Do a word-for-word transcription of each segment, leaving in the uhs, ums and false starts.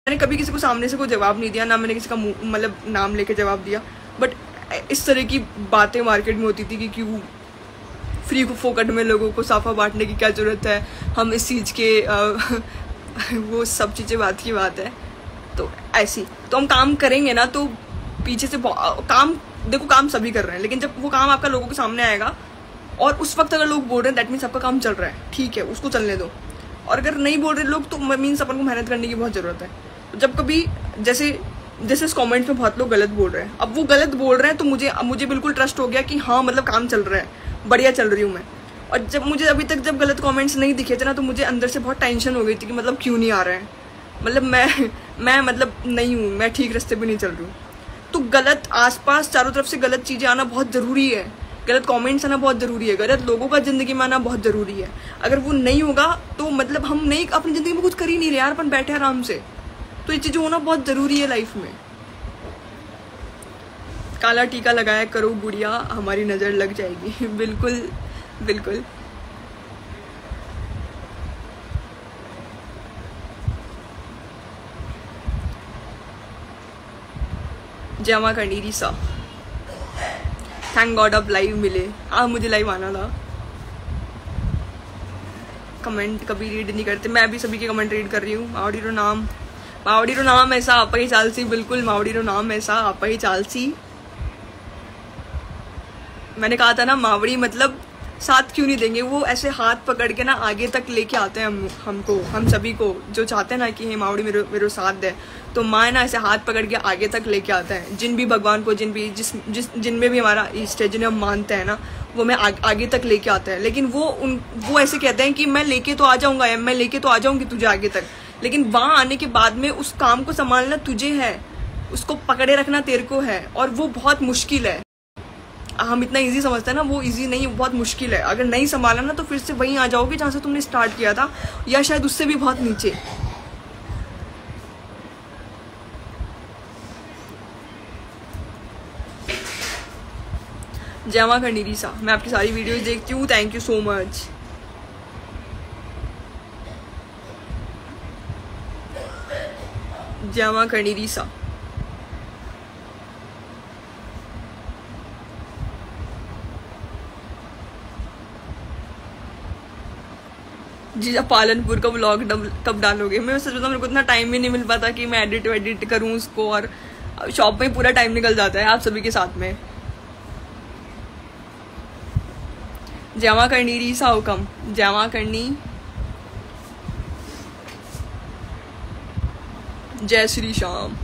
मैंने कभी किसी को सामने से कोई जवाब नहीं दिया, ना मैंने किसी का मतलब नाम लेके जवाब दिया, बट इस तरह की बातें मार्केट में होती थी कि क्यों फ्री फोकट में लोगों को साफा बांटने की क्या ज़रूरत है, हम इस चीज़ के आ, वो सब चीज़ें बात की बात है। तो ऐसी तो हम काम करेंगे ना, तो पीछे से काम देखो, काम सभी कर रहे हैं, लेकिन जब वो काम आपका लोगों के सामने आएगा और उस वक्त अगर लोग बोल रहे हैं दैट मीन्स आपका काम चल रहा है, ठीक है, उसको चलने दो। और अगर नहीं बोल रहे लोग तो मीन्स अपन को मेहनत करने की बहुत ज़रूरत है। जब कभी जैसे जैसे इस कमेंट में बहुत लोग गलत बोल रहे हैं, अब वो गलत बोल रहे हैं तो मुझे मुझे बिल्कुल ट्रस्ट हो गया कि हाँ मतलब काम चल रहा है, बढ़िया चल रही हूँ मैं। और जब मुझे अभी तक जब गलत कमेंट्स नहीं दिखे थे ना, तो मुझे अंदर से बहुत टेंशन हो गई थी कि मतलब क्यों नहीं आ रहे हैं, मतलब मैं मैं मतलब नहीं हूँ, मैं ठीक रास्ते पे नहीं चल रही हूँ। तो गलत आसपास चारों तरफ से गलत चीज़ें आना बहुत ज़रूरी है, गलत कमेंट्स आना बहुत ज़रूरी है, गलत लोगों का ज़िंदगी में आना बहुत ज़रूरी है। अगर वो नहीं होगा तो मतलब हम नहीं अपनी ज़िंदगी में कुछ कर ही नहीं रहे यार, अपन बैठे आराम से। तो ये चीज़ें होना बहुत ज़रूरी है लाइफ में। काला टीका लगाया करो गुड़िया, हमारी नज़र लग जाएगी। बिल्कुल बिल्कुल। जमा करनी रीसा, थैंक गॉड अब लाइव मिले। हाँ मुझे लाइव आना था। कमेंट कभी रीड नहीं करते, मैं भी सभी के कमेंट रीड कर रही हूँ। मावड़ी रो नाम मावड़ी रो नाम ऐसा आपा ही चालसी, बिल्कुल मावड़ी रो नाम ऐसा आपा ही चालसी। मैंने कहा था ना मावड़ी मतलब साथ क्यों नहीं देंगे, वो ऐसे हाथ पकड़ के ना आगे तक लेके आते हैं हम हमको हम सभी को जो चाहते हैं ना कि हे मावड़ी मेरे मेरे साथ दे, तो माँ ना ऐसे हाथ पकड़ के आगे तक लेके आता है। जिन भी भगवान को जिन भी जिस जिस जिनमें भी हमारा इष्ट है, जिन्हें हम मानते हैं ना, वो मैं आग, आगे तक लेके आता है। लेकिन वो उन वो ऐसे कहते हैं कि मैं लेके तो आ जाऊंगा, मैं लेके तो आ जाऊंगी तुझे आगे तक, लेकिन वहां आने के बाद में उस काम को संभालना तुझे है, उसको पकड़े रखना तेरे को है, और वो बहुत मुश्किल है। हम इतना इजी समझते हैं ना, वो इजी नहीं, बहुत मुश्किल है। अगर नहीं संभाला ना तो फिर से वहीं आ जाओगे जहां से तुमने स्टार्ट किया था, या शायद उससे भी बहुत नीचे। जमा करनी रीसा, मैं आपकी सारी वीडियोस देखती हूँ, थैंक यू सो मच। जमा करनी रीसा, जीजा पालनपुर का व्लॉग कब डालोगे? मैं सच बताऊं मेरे को इतना टाइम ही नहीं मिल पाता कि मैं एडिट एडिट करूं उसको, और शॉप में पूरा टाइम निकल जाता है आप सभी के साथ में। जमा करनी रीसा हुकम, जमा करनी। जय श्री श्याम।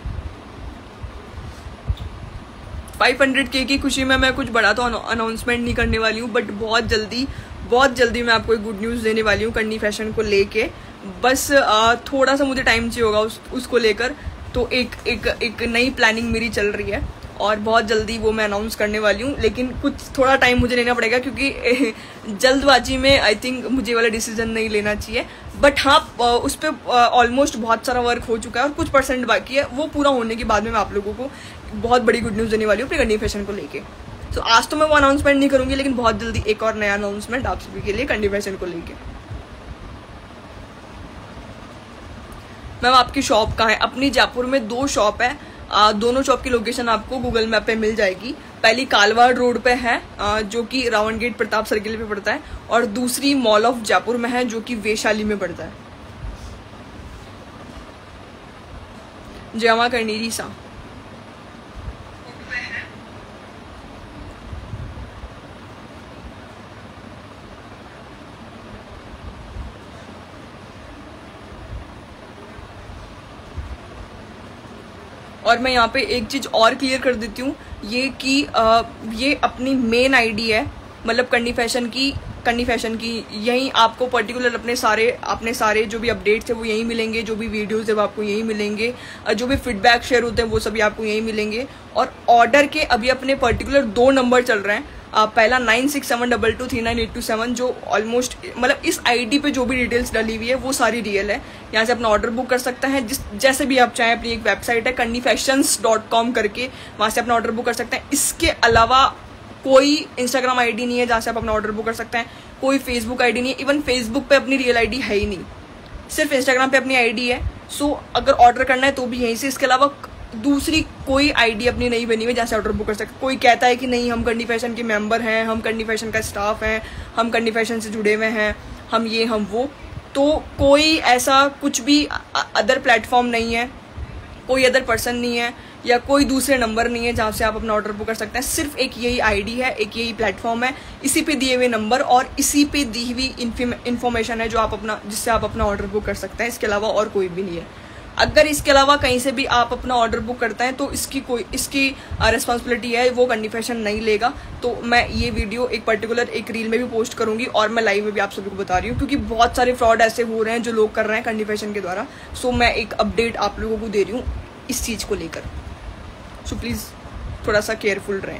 फाइव हंड्रेड के की खुशी में मैं कुछ बड़ा तो अनाउंसमेंट नहीं करने वाली हूँ, बट बहुत जल्दी बहुत जल्दी मैं आपको एक गुड न्यूज़ देने वाली हूँ करनी फैशन को लेके। बस आ, थोड़ा सा मुझे टाइम चाहिए होगा उस, उसको लेकर। तो एक एक एक नई प्लानिंग मेरी चल रही है और बहुत जल्दी वो मैं अनाउंस करने वाली हूँ, लेकिन कुछ थोड़ा टाइम मुझे लेना पड़ेगा क्योंकि जल्दबाजी में आई थिंक मुझे वाला डिसीजन नहीं लेना चाहिए। बट हाँ, उस पर ऑलमोस्ट बहुत सारा वर्क हो चुका है और कुछ परसेंट बाकी है, वो पूरा होने के बाद में मैं आप लोगों को बहुत बड़ी गुड न्यूज़ देने वाली हूँ अपनी करनी फैशन को लेके। तो so, आज तो मैं वो अनाउंसमेंट नहीं करूंगी, लेकिन बहुत जल्दी एक और नया अनाउंसमेंट आप सभी के लिए करनी फैशन को लेके। मैम आपकी शॉप कहाँ है? अपनी जयपुर में दो शॉप है, आ, दोनों शॉप की लोकेशन आपको गूगल मैप पे मिल जाएगी। पहली कालवाड़ रोड पे है आ, जो कि रावण गेट प्रताप सर्किल पे पड़ता है, और दूसरी मॉल ऑफ जयपुर में है जो कि वैशाली में पड़ता है। जमा करनी रीसा, और मैं यहाँ पे एक चीज और क्लियर कर देती हूँ, ये कि आ, ये अपनी मेन आईडी है, मतलब करनी फैशन की करनी फैशन की यहीं आपको पर्टिकुलर अपने सारे अपने सारे जो भी अपडेट्स है वो यहीं मिलेंगे, जो भी वीडियोस है वो आपको यहीं मिलेंगे, जो भी फीडबैक शेयर होते हैं वो सभी आपको यहीं मिलेंगे। और ऑर्डर के अभी अपने पर्टिकुलर दो नंबर चल रहे हैं, आ, पहला nine six seven double two three nine eight two seven, जो ऑलमोस्ट मतलब इस आईडी पे जो भी डिटेल्स डली हुई है वो सारी रियल है। यहाँ से अपना ऑर्डर बुक कर सकते हैं जिस जैसे भी आप चाहें। अपनी एक वेबसाइट है करनी फैशंस डॉट कॉम करके, वहाँ से अपना ऑर्डर बुक कर सकते हैं। इसके अलावा कोई इंस्टाग्राम आईडी नहीं है जहाँ से आप अपना ऑर्डर बुक कर सकते हैं, कोई फेसबुक आईडी नहीं है, इवन फेसबुक पे अपनी रियल आईडी है ही नहीं, सिर्फ इंस्टाग्राम पे अपनी आईडी है। सो so, अगर ऑर्डर करना है तो भी यहीं से। इसके अलावा दूसरी कोई आईडी अपनी नहीं बनी हुई जहाँ से ऑर्डर बुक कर सकते। कोई कहता है कि नहीं हम करनी फैशन के मेंबर हैं, हम करनी फैशन का स्टाफ हैं, हम करनी फैशन से जुड़े हुए हैं, हम ये हम वो, तो कोई ऐसा कुछ भी अदर प्लेटफॉर्म नहीं है, कोई अदर पर्सन नहीं है या कोई दूसरे नंबर नहीं है जहाँ से आप अपना ऑर्डर बुक कर सकते हैं। सिर्फ एक यही आईडी है, एक यही प्लेटफॉर्म है, इसी पे दिए हुए नंबर और इसी पे दी हुई इन्फॉर्मेशन है जो आप अपना जिससे आप अपना ऑर्डर बुक कर सकते हैं। इसके अलावा और कोई भी नहीं है। अगर इसके अलावा कहीं से भी आप अपना ऑर्डर बुक करते हैं तो इसकी कोई इसकी रिस्पॉन्सिबिलिटी है वो करनी फैशन नहीं लेगा। तो मैं ये वीडियो एक पर्टिकुलर एक रील में भी पोस्ट करूंगी और मैं लाइव में भी आप सभी को बता रही हूँ, क्योंकि बहुत सारे फ्रॉड ऐसे हो रहे हैं जो लोग कर रहे हैं करनी फैशन के द्वारा। सो मैं एक अपडेट आप लोगों को दे रही हूँ इस चीज़ को लेकर। सो प्लीज़ थोड़ा सा केयरफुल रहें।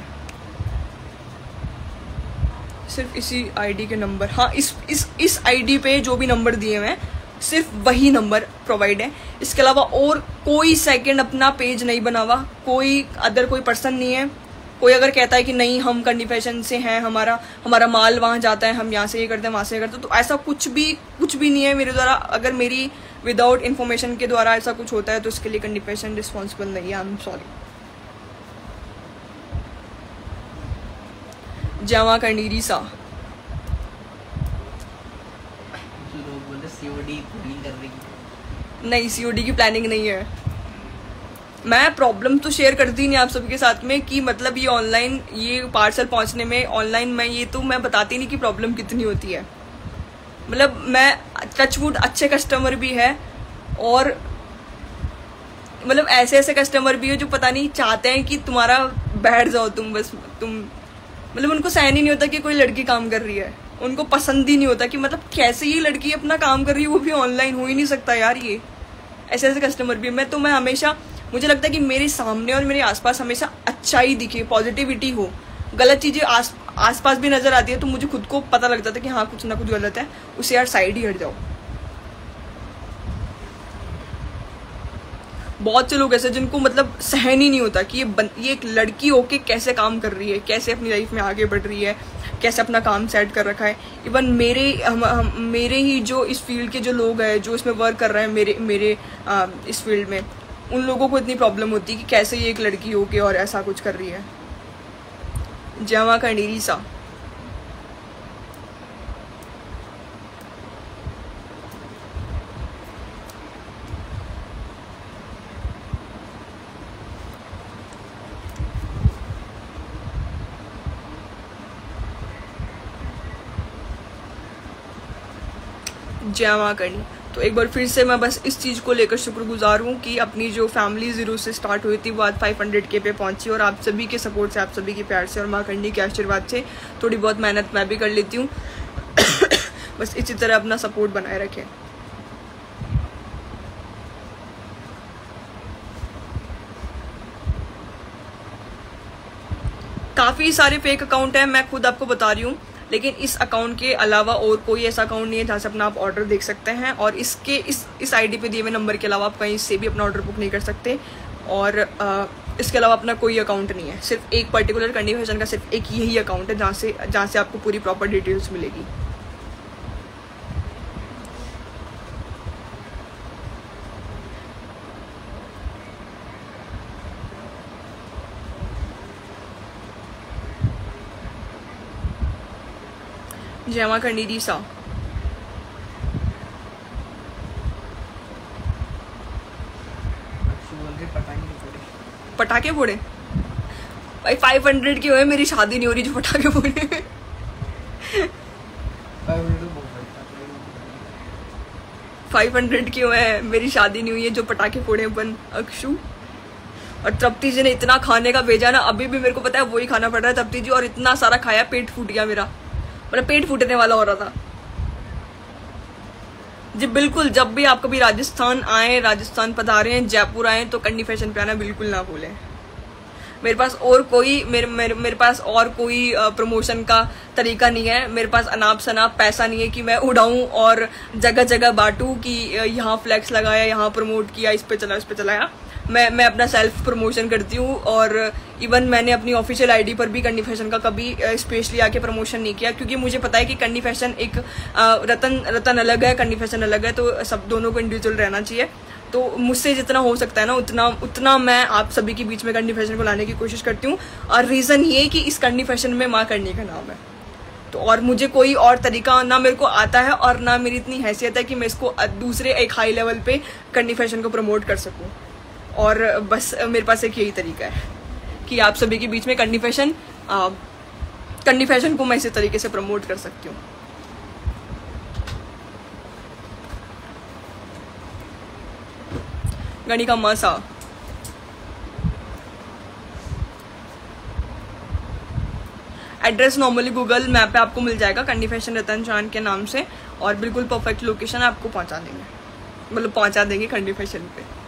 सिर्फ इसी आईडी के नंबर, हाँ इस इस इस आईडी पे जो भी नंबर दिए हुए हैं सिर्फ वही नंबर प्रोवाइड है। इसके अलावा और कोई सेकंड अपना पेज नहीं बना हुआ, कोई अदर कोई पर्सन नहीं है। कोई अगर कहता है कि नहीं हम करनी फैशन से हैं, हमारा हमारा माल वहाँ जाता है, हम यहाँ से ये करते हैं वहाँ से ये करते हैं, तो ऐसा कुछ भी कुछ भी नहीं है मेरे द्वारा। अगर मेरी विदाउट इन्फॉर्मेशन के द्वारा ऐसा कुछ होता है तो इसके लिए करनी फैशन रिस्पॉन्सिबल नहीं है। I am sorry. जावा करनीरी सा नहीं, सीओडी की प्लानिंग नहीं है। मैं प्रॉब्लम तो शेयर करती नहीं आप सभी के साथ में कि मतलब ये ऑनलाइन ये पार्सल पहुंचने में ऑनलाइन मैं ये तो मैं बताती नहीं कि प्रॉब्लम कितनी होती है। मतलब मैं टचवुड अच्छे कस्टमर भी है और मतलब ऐसे ऐसे कस्टमर भी है जो पता नहीं चाहते हैं कि तुम्हारा बैठ जाओ तुम बस तुम मतलब उनको सहन ही नहीं होता कि कोई लड़की काम कर रही है। उनको पसंद ही नहीं होता कि मतलब कैसे ये लड़की अपना काम कर रही है, वो भी ऑनलाइन। हो ही नहीं सकता यार ये। ऐसे ऐसे कस्टमर भी। मैं तो मैं हमेशा मुझे लगता है कि मेरे सामने और मेरे आसपास हमेशा अच्छाई दिखे, पॉजिटिविटी हो। गलत चीजें आस आसपास भी नजर आती है तो मुझे खुद को पता लग जाता है कि हाँ कुछ ना कुछ गलत है, उसे यार साइड ही हट जाओ। बहुत से लोग ऐसे जिनको मतलब सहन ही नहीं होता कि ये बन, ये एक लड़की होके कैसे काम कर रही है, कैसे अपनी लाइफ में आगे बढ़ रही है, कैसे अपना काम सेट कर रखा है। इवन मेरे हम, हम मेरे ही जो इस फील्ड के जो लोग हैं जो इसमें वर्क कर रहे हैं मेरे मेरे आ, इस फील्ड में, उन लोगों को इतनी प्रॉब्लम होती है कि कैसे ये एक लड़की होके और ऐसा कुछ कर रही है। जावा करनीरी सा जमा करनी। तो एक बार फिर से मैं बस इस चीज़ को लेकर शुक्रगुजार हूँ कि अपनी जो फैमिली जीरो से स्टार्ट हुई थी वो आज फाइव हंड्रेड के पे पहुंची और आप सभी के सपोर्ट से, आप सभी के प्यार से और माँ करनी के आशीर्वाद से थोड़ी बहुत मेहनत मैं भी कर लेती हूँ। बस इसी तरह अपना सपोर्ट बनाए रखें। काफ़ी सारे फेक अकाउंट हैं, मैं खुद आपको बता रही हूँ, लेकिन इस अकाउंट के अलावा और कोई ऐसा अकाउंट नहीं है जहाँ से अपना आप ऑर्डर देख सकते हैं। और इसके इस इस आईडी पे दिए हुए नंबर के अलावा आप कहीं से भी अपना ऑर्डर बुक नहीं कर सकते। और आ, इसके अलावा अपना कोई अकाउंट नहीं है। सिर्फ एक पर्टिकुलर करनी फैशन का सिर्फ एक यही अकाउंट है जहाँ से जहाँ से आपको पूरी प्रॉपर डिटेल्स मिलेगी। जमा करनीरी सा पटाखे फोड़े भाई फाइव हंड्रेड की हुए, मेरी शादी नहीं हो रही जो पटाखे फोड़े। फाइव हंड्रेड की हुए हैं, मेरी शादी नहीं हुई है जो पटाखे फोड़े अपन अक्षु। और तृप्ति जी ने इतना खाने का भेजा ना, अभी भी मेरे को पता है वही खाना पड़ रहा है तृप्ति जी, और इतना सारा खाया पेट फूट गया मेरा, मतलब पेट फूटने वाला हो रहा था जी। बिल्कुल जब भी आप कभी राजस्थान आए, राजस्थान पधारे, जयपुर आए तो करनी फैशन पे आना बिल्कुल ना भूलें। मेरे पास और कोई मेरे मेरे, मेरे पास और कोई प्रमोशन का तरीका नहीं है। मेरे पास अनाप शनाप पैसा नहीं है कि मैं उड़ाऊं और जगह जगह बांटूं कि यहाँ फ्लैक्स लगाया, यहाँ प्रमोट किया, इस पे चला इस पे चलाया। मैं मैं अपना सेल्फ प्रमोशन करती हूँ। और इवन मैंने अपनी ऑफिशियल आईडी पर भी कंडी फैशन का कभी स्पेशली आके प्रमोशन नहीं किया, क्योंकि मुझे पता है कि कंडी फैशन एक रतन रतन अलग है, कंडी फैशन अलग है, तो सब दोनों को इंडिविजुअल रहना चाहिए। तो मुझसे जितना हो सकता है ना उतना उतना मैं आप सभी के बीच में कंडी फैशन को लाने की कोशिश करती हूँ। और रीज़न ये कि इस कंडी फैशन में माँ करनी का नाम है, तो और मुझे कोई और तरीका ना मेरे को आता है और ना मेरी इतनी हैसियत है कि मैं इसको दूसरे एक हाई लेवल पे कंडी फैशन को प्रमोट कर सकूं। और बस मेरे पास एक यही तरीका है कि आप सभी के बीच में कंडी फैशन कंडी फैशन को मैं इसी तरीके से प्रमोट कर सकती हूँ। गणी का मसा एड्रेस नॉर्मली गूगल मैप पे आपको मिल जाएगा कंडी फैशन रतन चांद के नाम से, और बिल्कुल परफेक्ट लोकेशन आपको पहुंचा देंगे, मतलब पहुंचा देंगे कंडी फैशन पे।